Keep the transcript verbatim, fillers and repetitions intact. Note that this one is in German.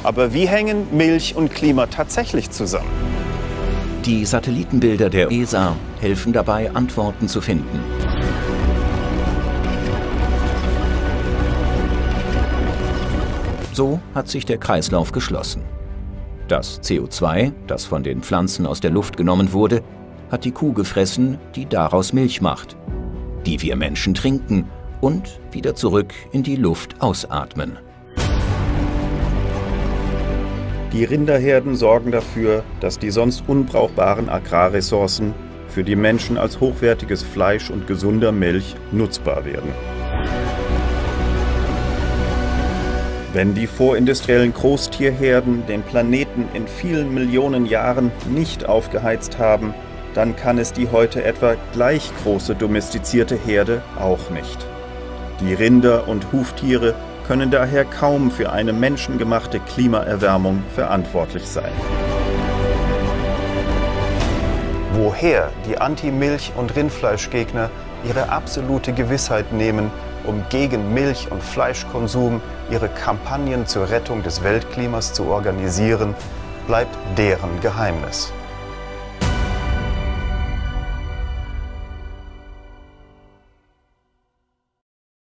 Aber wie hängen Milch und Klima tatsächlich zusammen? Die Satellitenbilder der E S A helfen dabei, Antworten zu finden. So hat sich der Kreislauf geschlossen. Das C O zwei, das von den Pflanzen aus der Luft genommen wurde, hat die Kuh gefressen, die daraus Milch macht, die wir Menschen trinken und wieder zurück in die Luft ausatmen. Die Rinderherden sorgen dafür, dass die sonst unbrauchbaren Agrarressourcen für die Menschen als hochwertiges Fleisch und gesunder Milch nutzbar werden. Wenn die vorindustriellen Großtierherden den Planeten in vielen Millionen Jahren nicht aufgeheizt haben, dann kann es die heute etwa gleich große domestizierte Herde auch nicht. Die Rinder und Huftiere können daher kaum für eine menschengemachte Klimaerwärmung verantwortlich sein. Woher die Anti-Milch- und Rindfleischgegner ihre absolute Gewissheit nehmen, um gegen Milch- und Fleischkonsum ihre Kampagnen zur Rettung des Weltklimas zu organisieren, bleibt deren Geheimnis.